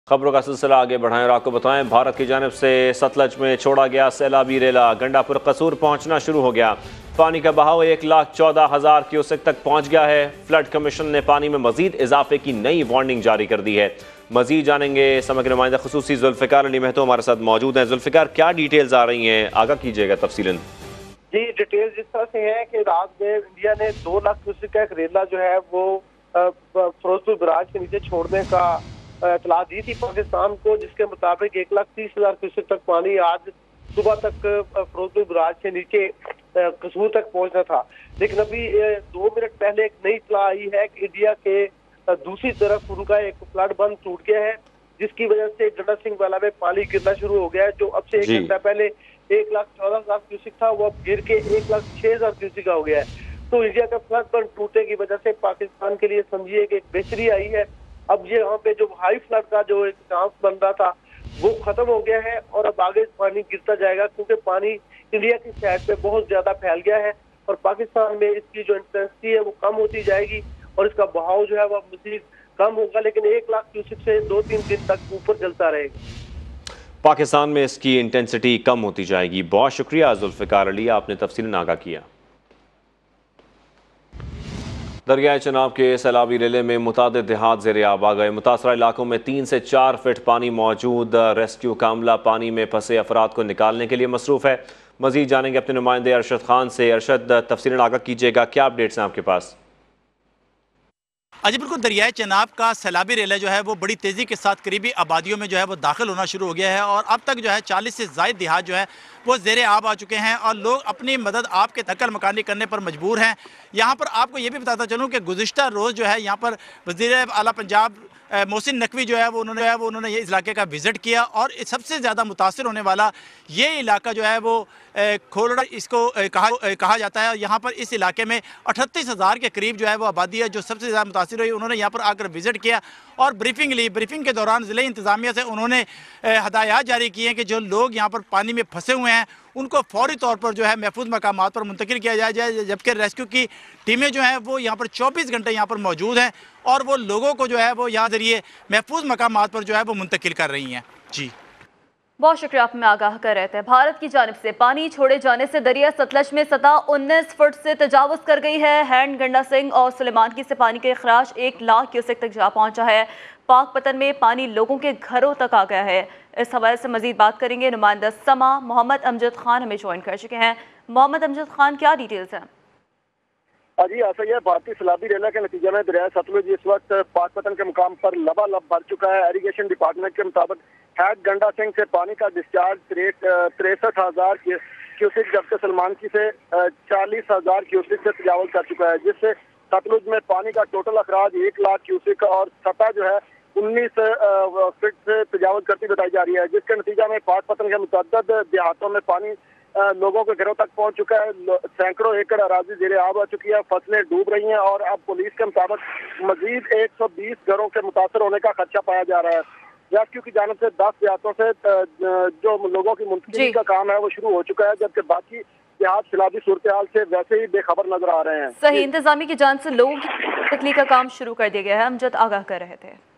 खबरों का सिलसिला आगे बढ़ाएं और आपको बताएं, भारत की जानिब से सतलज में छोड़ा गया सैलाबी रेला गंडापुर कसूर पहुंचना शुरू हो गया। पानी का बहाव 1,14,000 क्यूसेक तक पहुंच गया है। फ्लड कमीशन ने पानी में मजीद इजाफे की नई वार्निंग जारी कर दी है। मजीद जानेंगे, समग्र नुमाइंदा खुसूसी जुल्फिकार अली महतो हमारे साथ मौजूद हैं। जुल्फिकार, क्या डिटेल्स आ रही हैं, आगाह कीजिएगा तफसीलन। जी, डिटेल्स इस तरह से है कि रात में इंडिया ने 2 लाख क्यूसेक का एक रेला जो है वो फिरोजपुर बराज के नीचे छोड़ने का इतला दी थी पाकिस्तान को, जिसके मुताबिक 1,30,000 क्यूसेक तक पानी आज सुबह तक फिरोजपुर बराज के नीचे कसूर तक पहुंचना था। लेकिन अभी 2 मिनट पहले एक नई इतला आई है कि इंडिया के दूसरी तरफ उनका एक फ्लड बंद टूट गया है, जिसकी वजह से गंडा सिंह वाला में पानी गिरना शुरू हो गया है। जो अब से 1 घंटा पहले 1,14,000 क्यूसेक था, वो अब गिर के 1,06,000 क्यूसेक का हो गया है। तो इंडिया का फ्लड बंद टूटने की वजह से पाकिस्तान के लिए समझिए कि एक बेहतरी आई है। अब ये यहाँ पे जो हाई फ्लड का जो एक चांस बन रहा था वो खत्म हो गया है और अब आगे पानी गिरता जाएगा, क्योंकि पानी इंडिया की साइड पे बहुत ज्यादा फैल गया है और पाकिस्तान में इसकी जो इंटेंसिटी है वो कम होती जाएगी और इसका बहाव जो है वो मजीद कम होगा, लेकिन 1 लाख क्यूसेक से 2-3 दिन तक ऊपर चलता रहेगा। पाकिस्तान में इसकी इंटेंसिटी कम होती जाएगी। बहुत शुक्रिया जुल्फिकार अली, आपने तफसीलन आगाह किया। दरियाए चनाब के सैलाबी रेले में मुतादिद देहात ज़ेरे आब आ गए। मुतासरा इलाकों में 3 से 4 फीट पानी मौजूद। रेस्क्यू कामला पानी में फंसे अफराद को निकालने के लिए मसरूफ़ है। मजीद जानेंगे अपने नुमाइंदे अरशद खान से। अरशद, तफसीलन आगाह कीजिएगा, क्या अपडेट्स हैं आपके पास? अजी बिल्कुल, दरियाए चनाब का सैलाबी रेला जो है वो बड़ी तेज़ी के साथ करीबी आबादियों में जो है वो दाखिल होना शुरू हो गया है और अब तक जो है 40 से ज़ायद देहात जो है वो ज़ेरे आब आ चुके हैं और लोग अपनी मदद आपके नकल मकानी करने पर मजबूर हैं। यहाँ पर आपको ये भी बताता चलूँ कि गुज़िश्ता रोज़ जो है यहाँ पर वज़ीर आला पंजाब मोहसिन नकवी जो है वो उन्होंने ये इलाके का विज़िट किया और सबसे ज़्यादा मुतासिर होने वाला ये इलाका जो है वो खोलड़ा इसको कहा जाता है। यहाँ पर इस इलाके में 38,000 के करीब जो है वो आबादी है जो सबसे ज़्यादा मुतासिर हुई। उन्होंने यहाँ पर आकर विज़िट किया और ब्रीफिंग ली। ब्रीफिंग के दौरान ज़िले इंतज़ामिया से उन्होंने हदायत जारी की हैं कि जो लोग यहाँ पर पानी में फंसे हुए हैं उनको फौरी तौर पर जो है महफूज मकामात पर मुंतकिल किया जाए, जबकि रेस्क्यू की टीमें जो हैं वो यहाँ पर 24 घंटे यहाँ पर मौजूद हैं और वो लोगों को जो है वो यहाँ जरिए महफूज मकामात पर जो है वो मुंतकिल कर रही हैं। जी, बहुत शुक्रिया, आप में आगाह कर रहे थे। भारत की जानिब से पानी छोड़े जाने से दरिया सतलज में सतह 19 फुट से तजावुज कर गई है। हैंड गंडा सिंह और सुलेमान की से पानी के अखराज 1 लाख क्यूसेक तक जा पहुंचा है। पाक पतन में पानी लोगों के घरों तक आ गया है। इस हवाले से मजीद बात करेंगे। नुमाइंदा समा मोहम्मद अमजद खान हमें ज्वाइन कर चुके हैं। मोहम्मद अमजद खान, क्या डिटेल्स हैं? जी, ऐसा ही है। भारतीय सैलाबी रेला के नतीजे में दरिया सतलुज इस वक्त पाकपतन के मुकाम पर लबालब भर चुका है। इरिगेशन डिपार्टमेंट के मुताबिक हैड गंडा सिंह से पानी का डिस्चार्ज 63,000 क्यूसेक, जबकि सलमान की से 40,000 क्यूसेक से तजावुज कर चुका है, जिससे सतलुज में पानी का टोटल अखराज 1 लाख क्यूसेक और सतह जो है 19 फीट से तजावुज करती बताई जा रही है, जिसके नतीजा में पाकपतन के मुतअद्दिद देहातों में पानी लोगों के घरों तक पहुंच चुका है। सैकड़ों एकड़ अराजी ज़ेरे आब आ चुकी है, फसलें डूब रही हैं और अब पुलिस के मुताबिक मजीद 120 घरों के मुतासर होने का खदशा पाया जा रहा है। रेस्क्यू की जानिब से 10 देहातों से जो लोगों की मुंतकिली का काम है वो शुरू हो चुका है, जबकि बाकी देहात सैलाबी सूरत हाल से वैसे ही बेखबर नजर आ रहे हैं। सही, इंतजामी की जान से लोगों की मुंतकिली का काम शुरू कर दिया गया है। अमजद आगाह कर रहे थे।